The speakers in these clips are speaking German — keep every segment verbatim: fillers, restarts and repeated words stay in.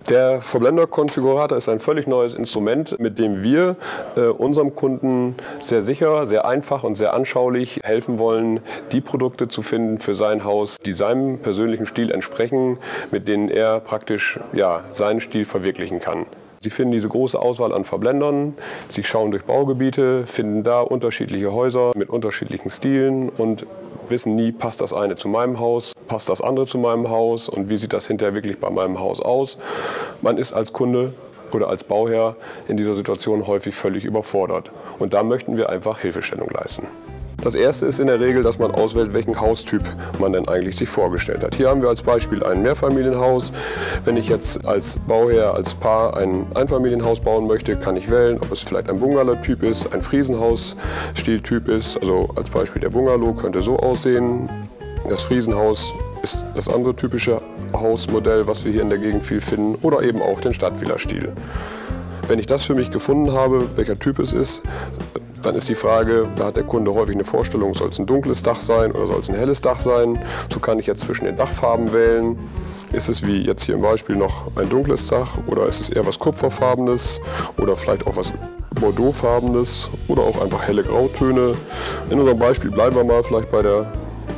Der Verblender-Konfigurator ist ein völlig neues Instrument, mit dem wir äh, unserem Kunden sehr sicher, sehr einfach und sehr anschaulich helfen wollen, die Produkte zu finden für sein Haus, die seinem persönlichen Stil entsprechen, mit denen er praktisch ja, seinen Stil verwirklichen kann. Sie finden diese große Auswahl an Verblendern, Sie schauen durch Baugebiete, finden da unterschiedliche Häuser mit unterschiedlichen Stilen und wissen nie, passt das eine zu meinem Haus, passt das andere zu meinem Haus und wie sieht das hinterher wirklich bei meinem Haus aus. Man ist als Kunde oder als Bauherr in dieser Situation häufig völlig überfordert. Und da möchten wir einfach Hilfestellung leisten. Das erste ist in der Regel, dass man auswählt, welchen Haustyp man denn eigentlich sich vorgestellt hat. Hier haben wir als Beispiel ein Mehrfamilienhaus. Wenn ich jetzt als Bauherr, als Paar ein Einfamilienhaus bauen möchte, kann ich wählen, ob es vielleicht ein Bungalow-Typ ist, ein Friesenhaus-Stiltyp ist. Also als Beispiel der Bungalow könnte so aussehen. Das Friesenhaus ist das andere typische Hausmodell, was wir hier in der Gegend viel finden, oder eben auch den Stadtvilla-Stil. Wenn ich das für mich gefunden habe, welcher Typ es ist, dann ist die Frage, da hat der Kunde häufig eine Vorstellung, soll es ein dunkles Dach sein oder soll es ein helles Dach sein. So kann ich jetzt zwischen den Dachfarben wählen. Ist es wie jetzt hier im Beispiel noch ein dunkles Dach oder ist es eher was Kupferfarbenes oder vielleicht auch was Bordeauxfarbenes oder auch einfach helle Grautöne. In unserem Beispiel bleiben wir mal vielleicht bei, der,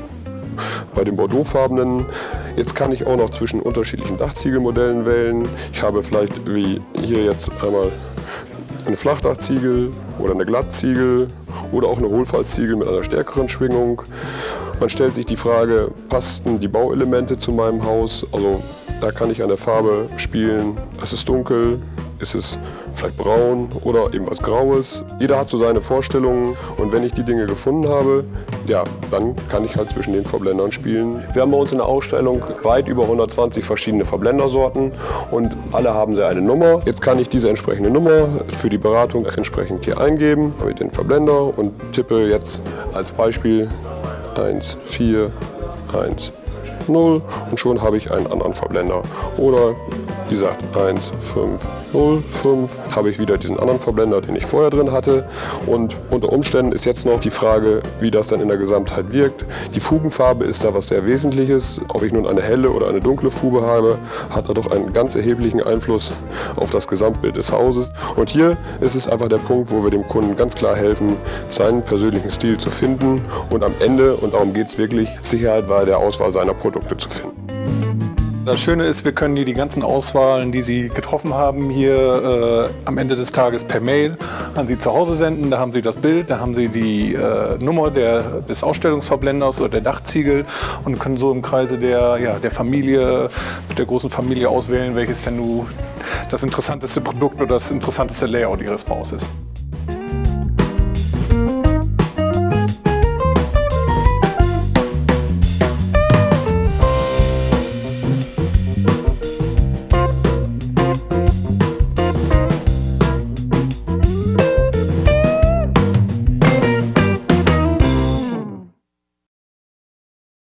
bei dem Bordeauxfarbenen. Jetzt kann ich auch noch zwischen unterschiedlichen Dachziegelmodellen wählen. Ich habe vielleicht wie hier jetzt einmal eine Flachdachziegel oder eine Glattziegel oder auch eine Hohlfallziegel mit einer stärkeren Schwingung. Man stellt sich die Frage, passten die Bauelemente zu meinem Haus? Also da kann ich an der Farbe spielen. Ist es dunkel? Ist es vielleicht braun oder eben was Graues? Jeder hat so seine Vorstellungen und wenn ich die Dinge gefunden habe, ja, dann kann ich halt zwischen den Verblendern spielen. Wir haben bei uns in der Ausstellung weit über hundertzwanzig verschiedene Verblendersorten und alle haben sie eine Nummer. Jetzt kann ich diese entsprechende Nummer für die Beratung entsprechend hier eingeben, habe ich den Verblender und tippe jetzt als Beispiel eins vier eins null und schon habe ich einen anderen Verblender. Oder wie gesagt eins fünf null fünf habe ich wieder diesen anderen Verblender, den ich vorher drin hatte. Und unter Umständen ist jetzt noch die Frage, wie das dann in der Gesamtheit wirkt. Die Fugenfarbe ist da was sehr Wesentliches. Ob ich nun eine helle oder eine dunkle Fuge habe, hat da doch einen ganz erheblichen Einfluss auf das Gesamtbild des Hauses. Und hier ist es einfach der Punkt, wo wir dem Kunden ganz klar helfen, seinen persönlichen Stil zu finden und am Ende, und darum geht es wirklich, Sicherheit bei der Auswahl seiner Produkte zu finden. Das Schöne ist, wir können hier die ganzen Auswahlen, die Sie getroffen haben, hier äh, am Ende des Tages per Mail an Sie zu Hause senden. Da haben Sie das Bild, da haben Sie die äh, Nummer der, des Ausstellungsverblenders oder der Dachziegel und können so im Kreise der, ja, der Familie, mit der großen Familie auswählen, welches denn nun das interessanteste Produkt oder das interessanteste Layout Ihres Baues ist.